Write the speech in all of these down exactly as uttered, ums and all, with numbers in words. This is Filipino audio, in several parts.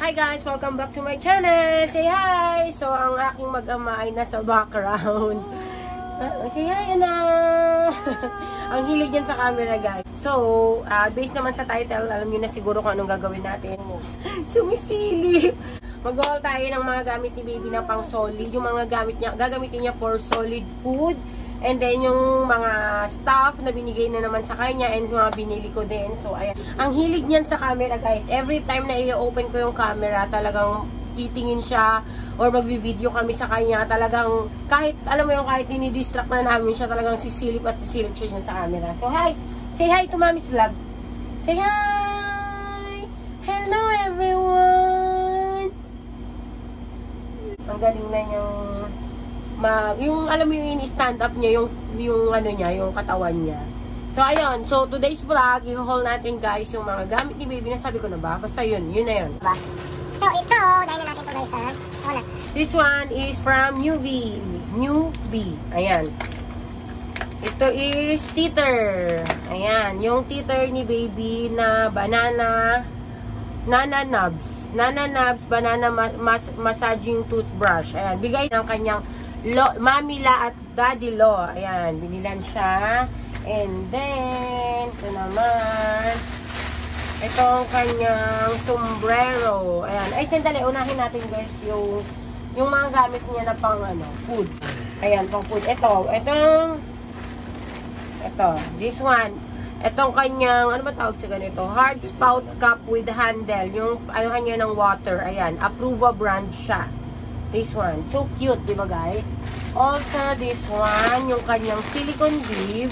Hi guys! Welcome back to my channel! Say hi! So, ang aking mag-ama ay nasa background. Uh, say hi, na! Ang hilig yan sa camera, guys. So, uh, based naman sa title, alam niyo na siguro kung anong gagawin natin. Sumisilip! Mag-haul tayo ng mga gamit ni baby na pang solid. Yung mga gamit niya, gagamitin niya for solid food. And then, yung mga stuff na binigay na naman sa kanya and mga binili ko din. So, ayan. Ang hilig niyan sa camera, guys. Every time na i-open ko yung camera, talagang titingin siya or magvi-video kami sa kanya. Talagang, kahit, alam mo yung kahit dinidistract na namin siya, talagang sisilip at sisilip siya dyan sa camera. So, hi! Say hi to Mommy's Vlog. Say hi! Hello, everyone! Ang galing na yung... Ma, yung alam mo yung stand up niya, yung yung ano niya, yung katawan niya. So ayun, so today's vlog, i-haul natin guys yung mga gamit ni baby, nasabi ko na ba? Basta yun, yun na yun. So ito, dahil na natin ito guys ha. Wala. This one is from New V. New V. Ayan. Ito is teeter. Ayan, yung teeter ni baby na banana Nana Nubs. Nana Nubs banana mas massaging toothbrush. Ayan, bigay ng kanyang Lo, Mami La at Daddy Lo. Ayan, binilan siya. And then, ito naman, itong kanyang sombrero. Ayan. Ay, sandali, unahin natin guys yung, yung mga gamit niya na pang ano, food. Ayan, pang food. Ito, itong, ito, this one. Itong kanyang, ano ba tawag sa ganito? Hard spout cup with handle. Yung, ano kanya ng water. Ayan, Approva brand siya. This one. So cute, di ba guys? Also, this one, yung kanyang silicone bib.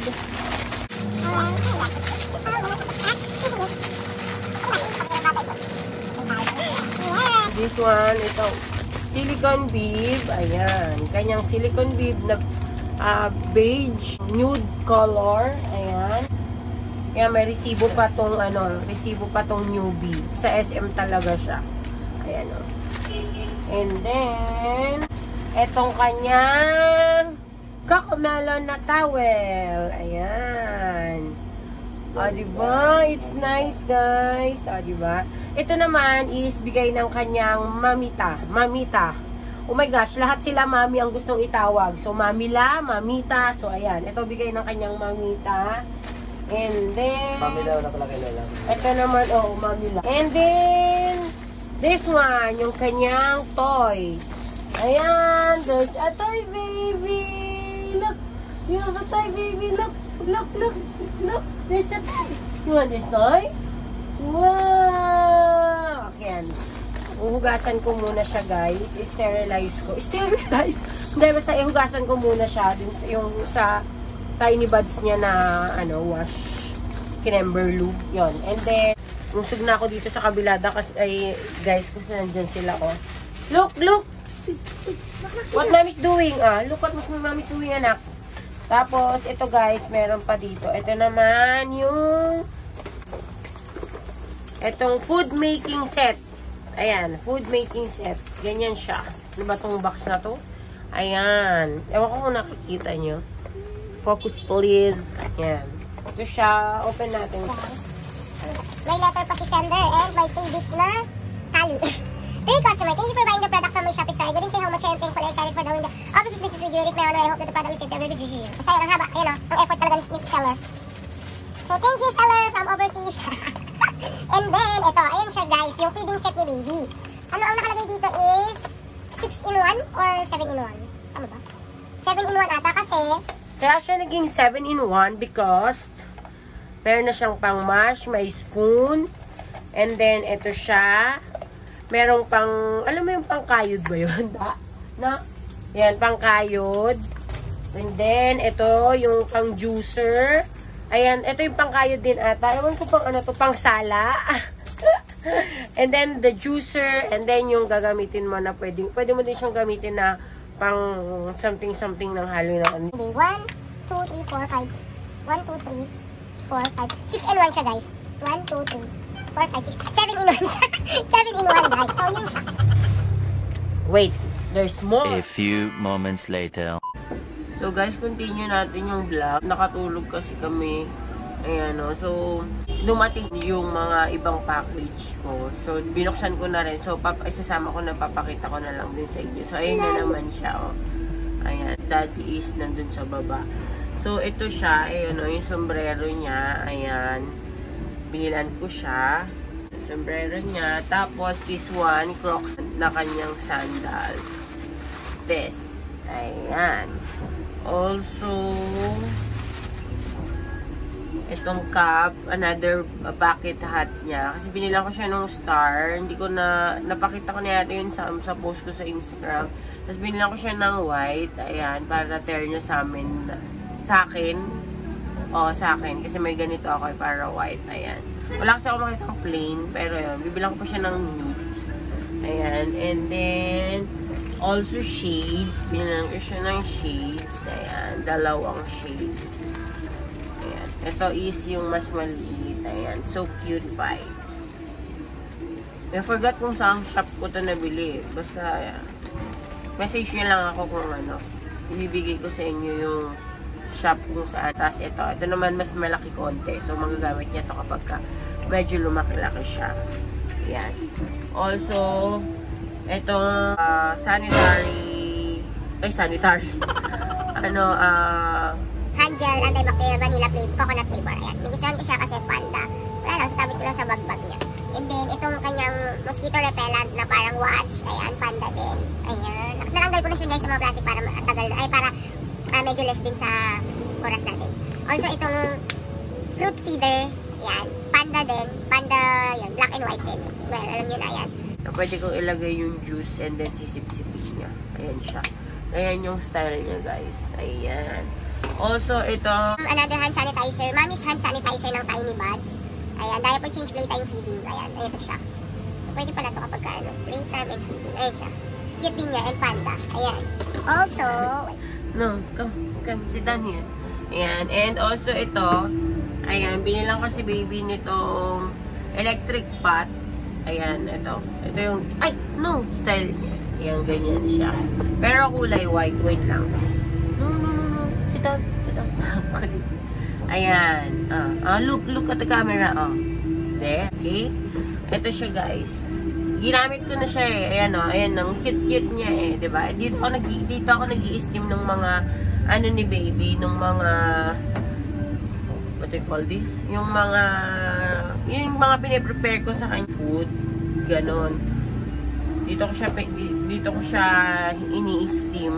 This one, ito. Silicone bib. Ayan. Kanyang silicone bib na uh, beige, nude color. Ayan. Kaya may resibo pa tong, ano, resibo pa tong newbie. Sa S M talaga siya. Ayan o. And then, etong kanyang cocomelon na towel. Ayan. O, diba? It's nice, guys. O, diba? Ito naman is bigay ng kanyang mamita. Mamita. Oh my gosh, lahat sila mami ang gustong itawag. So, mamila, mamita. So, ayan. Ito bigay ng kanyang mamita. And then, mamila na pala kailangan. Ito naman, oh, mamila. And then, this one, yung kanyang toy. Ayan, there's a toy baby. Look, you have a toy baby. Look, look, look, look. There's a toy. You want this toy? Wow! Ayan. Uhugasan ko muna siya, guys. I-sterilize ko. I-sterilize? Hindi, basta ihugasan ko muna siya. Dun sa, yung sa tiny buds niya na, ano, wash. Kinember lube. Yun. And then, usog na ako dito sa kabilada kasi, ay, guys, kasi nandyan sila, oh. Look, look! What mommy's doing, ah? Look what mommy's doing, anak. Tapos, ito guys, meron pa dito. Ito naman, yung itong food making set. Ayan, food making set. Ganyan siya. Ano ba itong box na to? Ayan. Ewan ko kung nakikita nyo. Focus, please. Ayan. Ito siya. Open natin. May letter pa si sender and may pay-bit na tally. Dear customer, thank you for buying the product from my Shopee store. I couldn't say how much I am thankful and excited for doing the opposite business with you. It is my honor. I hope that the product is safe to every review. Kasi ang haba, ayun o, ang effort talaga ni seller. So thank you seller from overseas. And then, ito, ayun siya guys, yung feeding set ni baby. Ano ang nakalagay dito is six in one or seven in one? Tama ba? seven in one ata kasi. Kaya siya naging seven in one because meron na siyang pang mash, may spoon. And then, ito siya. Merong pang, alam mo yung pangkayod ba yun? Da? Na? Yan, pangkayod. And then, ito, yung pang juicer. Ayan, ito yung pangkayod din ata. Ewan ko pang ano to, pang sala. And then, the juicer. And then, yung gagamitin mo na pwede, pwede mo din siyang gamitin na pang something-something ng halo na ano. one, two, three, four, five. one, two, three, four, five. six in one siya guys. one, two, three, four, five, six. seven in one siya. seven in one guys. So yun siya. Wait, there's more. A few moments later. So guys, continue natin yung vlog. Nakatulog kasi kami Ayan o. So, dumating yung mga ibang package ko. So, binuksan ko na rin. So, pap isasama ko na, papakita ko na lang din sa inyo. So, ayan na naman siya o. Ayan. Daddy is nandun sa baba. So, ito siya. Ayan o. Yung sombrero niya. Ayan. Binilan ko siya. Sombrero niya. Tapos, this one, Crocs na kanyang sandals. This. Ayan. Also, itong cup, another bucket hat niya. Kasi binilang ko siya nung star. Hindi ko na, napakita ko na yata yun sa, sa post ko sa Instagram. Tapos binilang ko siya ng white. Ayan, para tear niya sa amin. Sa akin. O, sa akin. Kasi may ganito ako para white. Ayan. Wala kasi ako makita ng plain. Pero yun, bibilang ko pa siya ng nude. Ayan. And then, also shades. Binilang ko siya ng shades. Ayan. Dalawang shades. Ayan. Ito is yung mas maliit. Ayan. So cute pie. I forgot kung saan shop ko ito nabili. Basta, ayan. Message nyo lang ako kung ano. Ibibigay ko sa inyo yung shop kung saan. Tapos ito. Ito naman mas malaki konti. So, magagamit niya ito kapag ka medyo lumaki-laki siya. Ayan. Also, itong uh, sanitary ay sanitary ano, ah uh, hand gel, antibacterial, vanilla flavor, coconut flavor. Ayan, nagustuhan ko siya kasi panda. Wala lang, sasabit ko lang sa bagbag niya. And then, itong kanyang mosquito repellent na parang watch. Ayan, panda din. Ayan, naranggal ko na siya guys sa mga plastic para matagal, ay para uh, medyo less din sa oras natin. Also, itong fruit feeder. Ayan, panda din. Panda, yan, black and white din. Well, alam nyo na yan. Pwede kong ilagay yung juice and then sisip-sipin niya. Ayan siya. Ayan yung style niya, guys. Ayan. Also, ito. Another hand sanitizer. Mommy's hand sanitizer ng Tiny Buds. Ayan. Diaper change, playtime feeding. Ayan. Ayan ito siya. So, pwede pala ito kapag ka, ano, playtime and feeding. Ayan siya. Cute din niya and panda. Ayan. Also, no, come, come, sit down here. Ayan. And also, ito. Ayan. Binilang kasi baby nitong electric pot. Ayan, ito. Ito yung, ay, no, style niya. Ayan, ganyan siya. Pero kulay white. Wait lang. No, no, no, no. Sit down, sit down. Ayan. Ah, ah, look, look at the camera. Oh. There, okay? Ito siya, guys. Ginamit ko na siya eh. Ayan, oh. Ayan, ang cute-cute niya eh. Diba? Dito ako, nag dito ako nag-i-steam ng mga, ano ni baby, ng mga, what do you call this? Yung mga, yung mga piniprepare ko sa kanya food, ganon. Dito ko siya, dito ko siya ini-steam.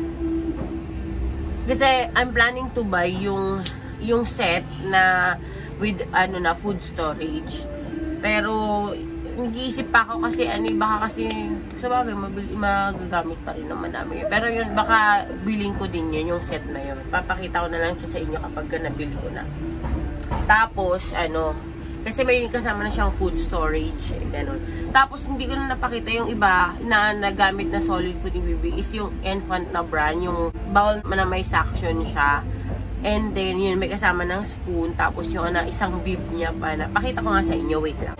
Kasi I'm planning to buy yung yung set na with ano na food storage. Pero nag-iisip pa ako kasi ano, baka kasi sa bagay magagamit pa rin naman namin. Pero yun, baka biling ko din yun, yung set na yun. Papakita ko na lang siya sa inyo kapag nabili ko na. Tapos, ano, kasi may kasama na siyang food storage, eh, ganun. Tapos, hindi ko na napakita yung iba na nagamit na solid food yung baby is yung infant na brand, yung bowl na may suction siya. And then, yun, may kasama ng spoon. Tapos, yung ano, isang bib niya pa na. Pakita ko nga sa inyo, wait lang.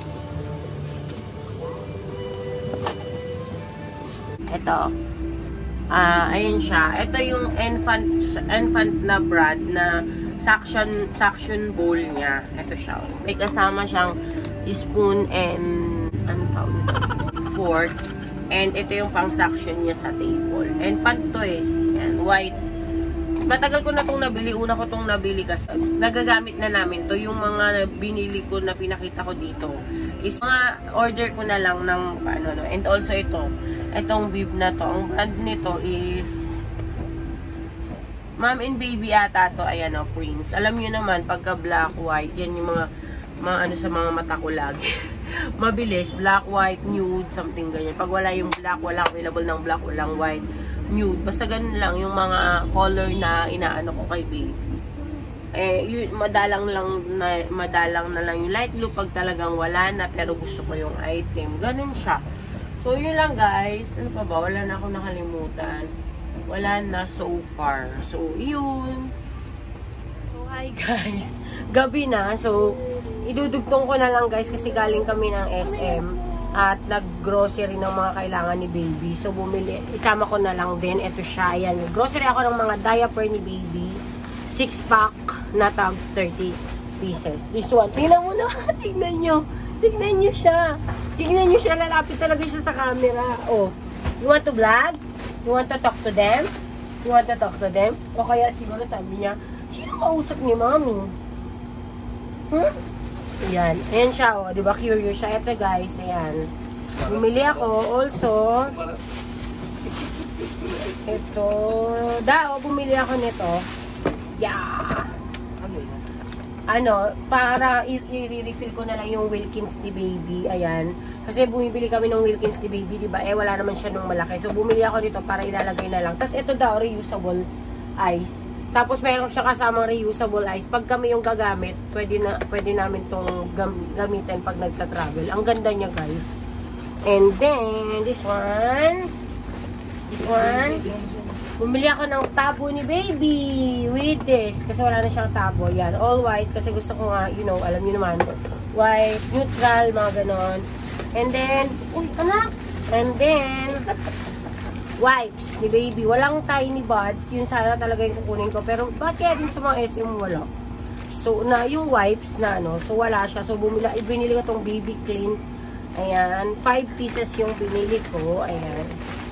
Ito. Ah, uh, ayun siya. Ito yung infant, infant na brand na suction suction bowl niya. Ito siya. May kasama siyang spoon and ano tawag nito? Fork. And ito yung pang suction niya sa table. Infant to eh. Yan, white. Matagal ko na itong nabili. Una ko itong nabili kasi nagagamit na namin to. Yung mga binili ko na pinakita ko dito is mga order ko na lang ng ano, no. And also ito. Itong bib na to. Ang brand nito is Mom and Baby ata to. Ayan o, Prince. Alam nyo naman, pagka black, white, yan yung mga, mga ano sa mga mata ko lagi. Mabilis. Black, white, nude, something ganyan. Pag wala yung black, wala available ng black, walang white, nude. Basta ganun lang yung mga color na inaano ko kay baby. Eh, yun, madalang lang na, madalang na lang yung light blue pag talagang wala na, pero gusto ko yung item. Ganun siya. So, yun lang guys. Ano pa ba? Wala na akong nakalimutan. Wala na so far. So, yun. So, hi guys. Gabi na. So, idudugtong ko na lang guys kasi galing kami ng S M at nag-grocery ng mga kailangan ni baby. So, bumili. Isama ko na lang din. Ito siya. Ayan. Grocery ako ng mga diaper ni baby. six pack. na tag thirty pieces. This one, tingnan mo na, tingnan nyo. Tingnan nyo siya. Tingnan nyo siya, lalapit talaga siya sa camera. Oh, you want to vlog? You want to talk to them? You want to talk to them? O kaya siguro sabi niya, sino kausap ni Mommy? Hmm? Ayan. Ayan siya, oh. Diba curious siya? Ito guys, ayan. Bumili ako also. Ito. Dao, bumili ako nito. Yeah. Ano, para i-refill ko na lang yung Wilkins ni Baby. Ayan. Kasi bumibili kami ng Wilkins ni Baby, diba? Eh, wala naman siya nung malaki. So, bumili ako dito para ilalagay na lang. Tapos, ito daw, reusable ice. Tapos, meron siya kasamang reusable ice. Pag kami yung gagamit, pwede, na, pwede namin tong gam gamitin pag nagta-travel. Ang ganda niya, guys. And then, this one. This one. Bumili ako ng tabo ni Baby with this. Kasi wala na siyang tabo. Yan, all white. Kasi gusto ko nga, you know, alam niyo naman. White, neutral, mga ganon. And then, uy, anak! And then, wipes ni Baby. Walang tiny buds. Yun sana talaga yung kukunin ko. Pero, ba't kaya din sa mga S M wala? So, na yung wipes na ano, so wala siya. So, bumili, binili ko tong Baby Clean. Ayan, five pieces yung binili ko. Ayan.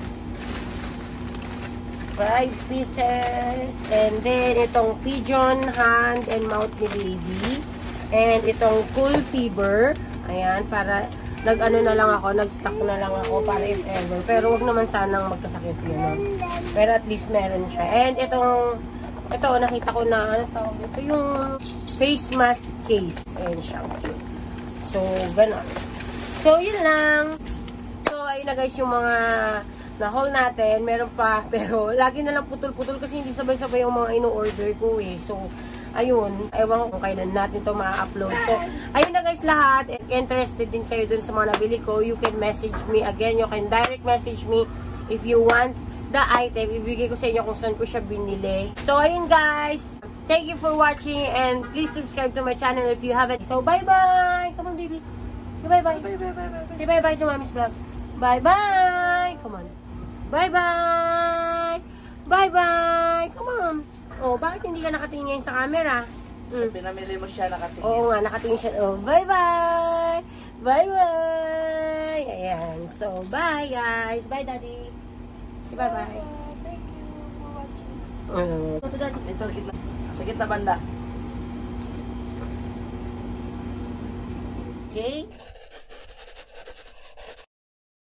five pieces. And then, itong Pigeon Hand and Mouth ni Baby. And itong Cool Fever. Ayan, para nag-ano na lang ako, nag-stock na lang ako para if ever. Pero wag naman sanang magkasakit yun. Pero at least meron siya. And itong, ito, nakita ko na, ano tawag ito, yung face mask case. Ayan siya. So, gano'n. So, yun lang. So, ayun na guys yung mga na-haul natin, meron pa, pero lagi na lang putol-putol kasi hindi sabay-sabay yung mga ino-order ko eh. So, ayun, ewan ko kung kailan natin to ma-upload. So, ayun na guys lahat. If interested din kayo dun sa mga nabili ko, you can message me. Again, you can direct message me if you want the item. Ibigay ko sa inyo kung saan ko siya binili. So, ayun guys. Thank you for watching and please subscribe to my channel if you haven't. So, bye-bye! Come on, baby. Bye-bye. Say bye-bye to Mommy's vlog. Bye-bye! Come on. Bye-bye! Bye-bye! Come on! Oh, bakit hindi ka nakatingin sa camera? Mm. So, pinamili mo siya nakatingin. Oo nga, nakatingin siya. Oh, bye-bye! Bye-bye! Ayan. So, bye guys! Bye, Daddy! Say bye-bye! Thank you for watching. Uh, ito, Daddy. Ito, gitna. Sa gitna banda. Okay?